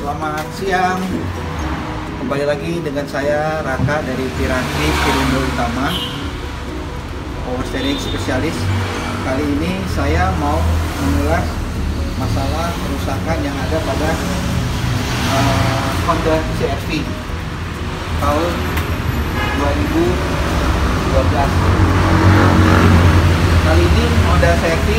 Selamat siang. Kembali lagi dengan saya Raka dari Piranti Stirindro Utama, power steering spesialis. Kali ini saya mau mengulas masalah kerusakan yang ada pada Honda CR-V tahun 2012. Kali ini Honda CR-V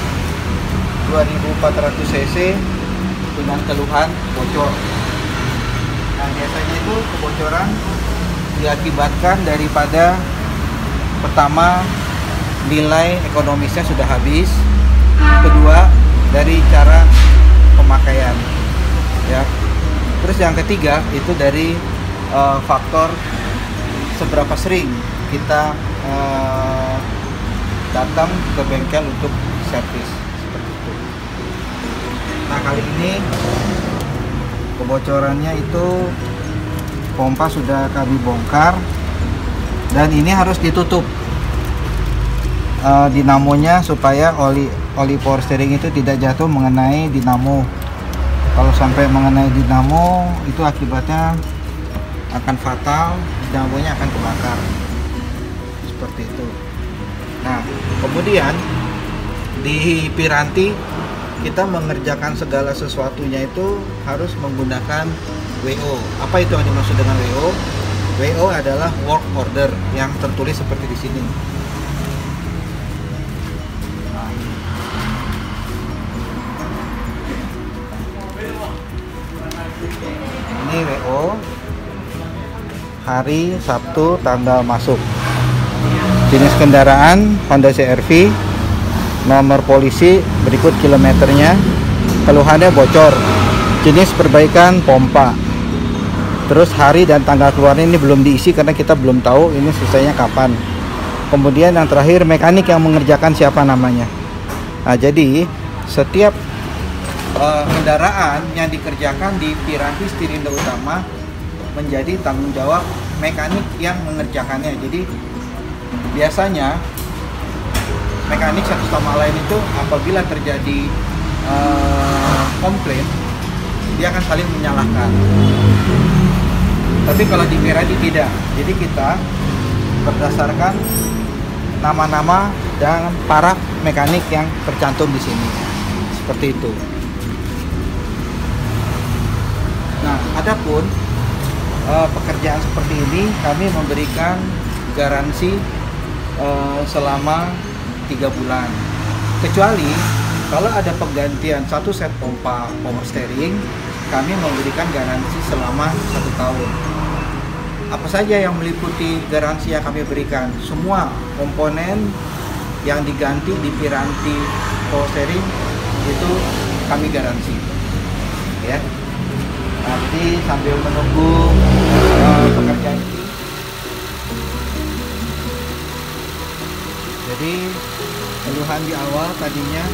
2400 cc dengan keluhan bocor. Nah, biasanya itu kebocoran diakibatkan daripada pertama, nilai ekonomisnya sudah habis. Kedua, dari cara pemakaian, ya. Terus yang ketiga itu dari faktor seberapa sering kita datang ke bengkel untuk servis, seperti itu. Nah, kali ini kebocorannya itu pompa sudah kami bongkar dan ini harus ditutup dinamonya supaya oli power steering itu tidak jatuh mengenai dinamo. Kalau sampai mengenai dinamo itu akibatnya akan fatal, dinamonya akan kebakar, seperti itu. Nah, kemudian di Piranti kita mengerjakan segala sesuatunya itu harus menggunakan WO. Apa itu yang dimaksud dengan WO? WO adalah work order yang tertulis seperti di sini. Ini WO, hari Sabtu, tanggal masuk, jenis kendaraan Honda CR-V, nomor polisi berikut kilometernya, keluhannya bocor, jenis perbaikan pompa, terus hari dan tanggal keluarnya ini belum diisi karena kita belum tahu ini selesainya kapan. Kemudian yang terakhir, mekanik yang mengerjakan siapa namanya. Nah, jadi setiap kendaraan yang dikerjakan di Piranti Stirindro Utama menjadi tanggung jawab mekanik yang mengerjakannya. Jadi biasanya mekanik satu sama lain itu apabila terjadi komplain, dia akan saling menyalahkan. Tapi kalau di Piranti tidak. Jadi kita berdasarkan nama-nama dan para mekanik yang tercantum di sini, seperti itu. Nah, adapun pekerjaan seperti ini kami memberikan garansi selama 3 bulan, kecuali kalau ada penggantian satu set pompa power steering, kami memberikan garansi selama 1 tahun. Apa saja yang meliputi garansi yang kami berikan? Semua komponen yang diganti di Piranti power steering itu kami garansi, ya. Nanti sambil menunggu pekerjaan ini, jadi keluhan di awal tadinya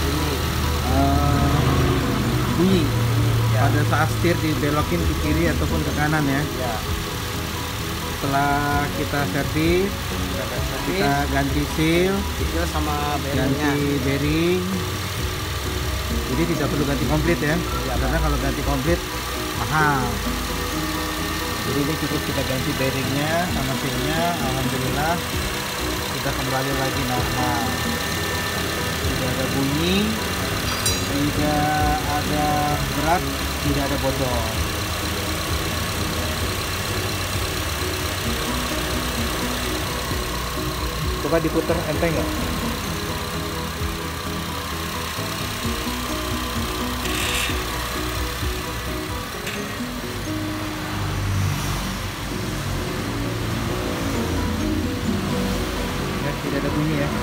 bunyi ya, pada saat setir dibelokin ke kiri ataupun ke kanan, ya. Setelah kita servis, kita ganti seal sama ganti bearing. Jadi tidak perlu ganti komplit, ya, karena kalau ganti komplit mahal. Jadi ini cukup kita ganti bearingnya sama sealnya. Alhamdulillah kita kembali lagi normal. Tidak ada bunyi, tidak ada berat, tidak ada bocor. Coba diputar, enteng nggak? Tidak ada bunyi, ya.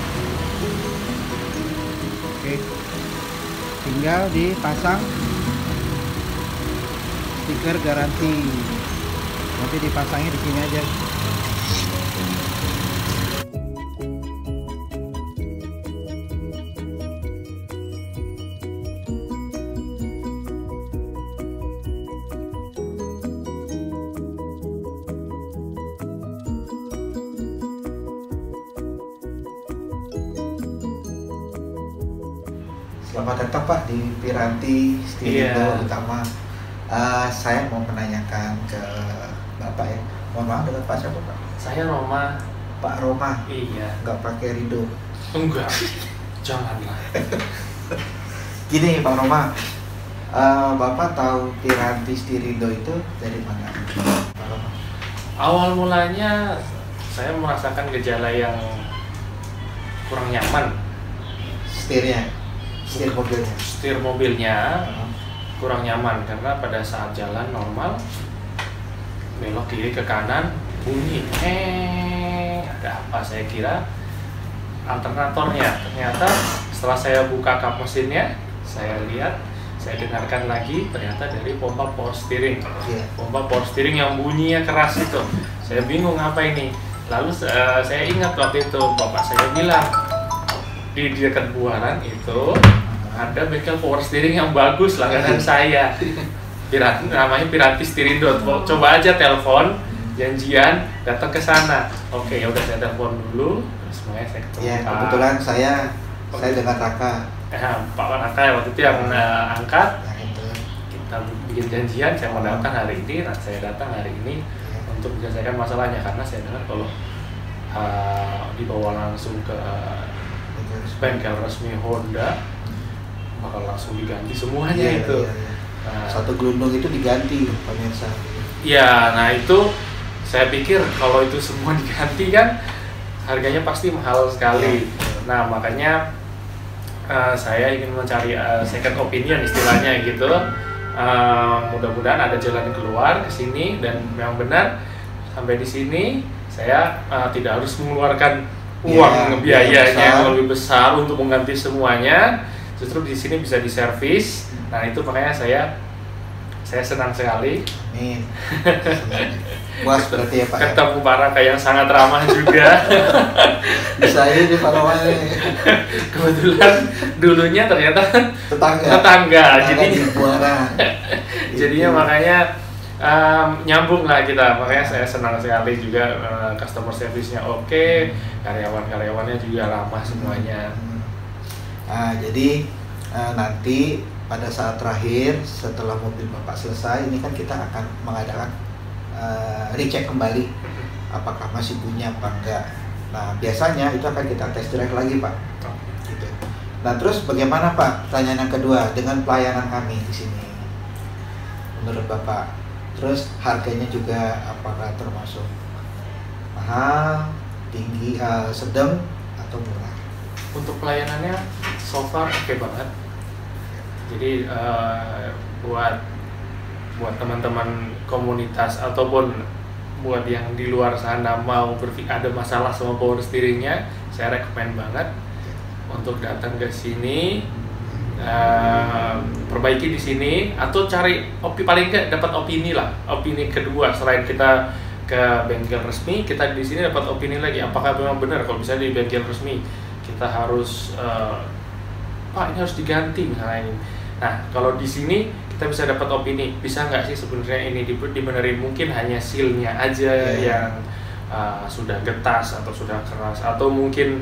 Oke, tinggal dipasang stiker garansi. Nanti dipasangnya di sini aja. Selamat datang Pak di Piranti Stirindro Utama. Saya mau menanyakan ke Bapak ya. Mohon maaf, dengan Pak siapa Pak? Saya Roma. Pak Roma. Iya. Nggak pakai Rido. Enggak. Janganlah. Gini Pak Roma, Bapak tahu Piranti Stirindo itu dari mana? Pak Roma. Awal mulanya saya merasakan gejala yang kurang nyaman. Setir mobilnya. Setir mobilnya kurang nyaman karena pada saat jalan normal belok kiri ke kanan bunyi ada apa, saya kira alternatornya. Ternyata setelah saya buka kap mesinnya, saya lihat, saya dengarkan lagi, ternyata dari pompa power steering. Pompa power steering yang bunyinya keras itu. Saya bingung apa ini. Lalu saya ingat waktu itu bapak saya bilang di dekat Buaran itu ada bengkel power steering yang bagus langganan saya. Namanya Piranti Stirindo. Coba aja telepon, janjian, datang ke sana. Oke, ya udah saya telepon dulu. Semuanya saya ketemu. Ya, kebetulan saya dengan Raka. Pak Raka waktu itu yang angkat. Kita bikin janjian, saya mau datang hari ini, saya datang hari ini untuk menyelesaikan masalahnya karena saya dengar kalau dibawa langsung ke bengkel resmi Honda bakal langsung diganti semuanya itu. Nah, satu gelundung itu diganti pemirsa. Iya, nah itu saya pikir kalau itu semua diganti kan harganya pasti mahal sekali. Nah makanya saya ingin mencari second opinion istilahnya gitu. Mudah-mudahan ada jalan keluar ke sini dan memang benar sampai di sini saya tidak harus mengeluarkan uang biayanya yang lebih besar untuk mengganti semuanya. Justru di sini bisa diservis. Nah itu makanya saya senang sekali. Amin. Puas berarti ya Pak. Ketemu Pak Raka yang sangat ramah juga. Bisa aja di Pak Roma ini. Kebetulan dulunya ternyata tetangga. Jadi jadinya makanya nyambung lah kita. Makanya saya senang sekali juga customer service-nya oke, karyawan-karyawannya juga ramah semuanya. Jadi nanti pada saat terakhir setelah mobil Bapak selesai, ini kan kita akan mengadakan recheck kembali apakah masih bunyi apa enggak. Nah biasanya itu akan kita test drive lagi Pak. Gitu. Nah terus bagaimana Pak? Pertanyaan yang kedua, dengan pelayanan kami di sini, menurut Bapak, terus harganya juga apakah termasuk mahal, tinggi, sedang atau murah? Untuk pelayanannya so far oke banget. Jadi buat teman-teman komunitas ataupun buat yang di luar sana mau ada masalah sama power steeringnya, saya rekomen banget untuk datang ke sini, perbaiki di sini atau cari paling nggak dapat opini kedua selain kita ke bengkel resmi, kita di sini dapat opini lagi apakah memang benar kalau bisa di bengkel resmi kita harus Pak ini harus diganti misalnya ini. Nah kalau di sini kita bisa dapat opini, bisa nggak sih sebenarnya ini dibenerin, mungkin hanya sealnya aja yang sudah getas atau sudah keras, atau mungkin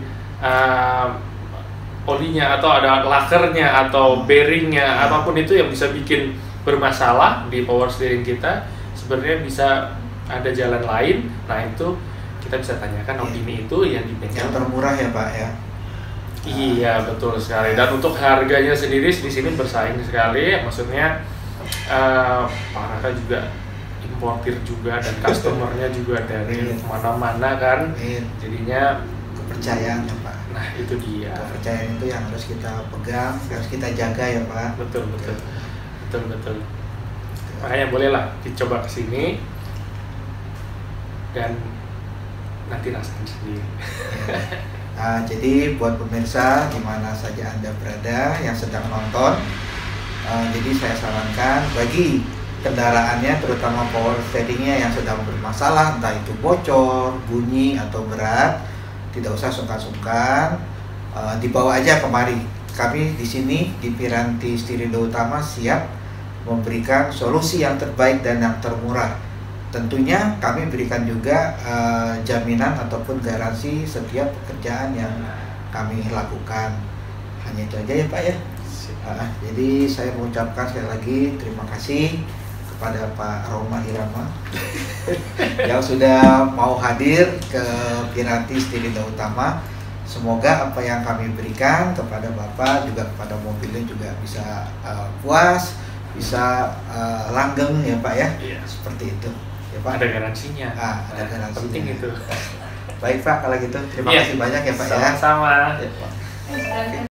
olinya atau ada lakernya atau bearingnya, apapun itu yang bisa bikin bermasalah di power steering kita, sebenarnya bisa ada jalan lain. Nah itu kita bisa tanyakan opini itu ya di bengkel yang termurah ya Pak ya. Iya betul sekali, dan untuk harganya sendiri di sini bersaing sekali, maksudnya Pak Raka juga importir juga dan customernya juga dari mana-mana kan, jadinya kepercayaan ya Pak. Nah itu dia, kepercayaan itu yang harus kita pegang, harus kita jaga ya Pak. Betul. Makanya bolehlah dicoba kesini dan nanti rasain sendiri. Jadi buat pemirsa di mana saja Anda berada yang sedang nonton, jadi saya sarankan bagi kendaraannya terutama power steeringnya yang sedang bermasalah, entah itu bocor, bunyi atau berat, tidak usah sungkan-sungkan, dibawa aja kemari. Kami di sini di Piranti Stirindo Utama siap memberikan solusi yang terbaik dan yang termurah. Tentunya kami berikan juga jaminan ataupun garansi setiap pekerjaan yang kami lakukan. Hanya itu aja ya Pak ya. Jadi saya mengucapkan sekali lagi terima kasih kepada Pak Roma Irama yang sudah mau hadir ke Pirantis Tirta Utama. Semoga apa yang kami berikan kepada Bapak juga kepada mobilnya juga bisa puas, bisa langgeng ya Pak ya. Iya. Seperti itu. Ya Pak. Ada garansinya. Ada garansinya. Penting itu. Baik Pak, kalau gitu terima kasih banyak ya Pak ya. Sama-sama. Ya, Pak.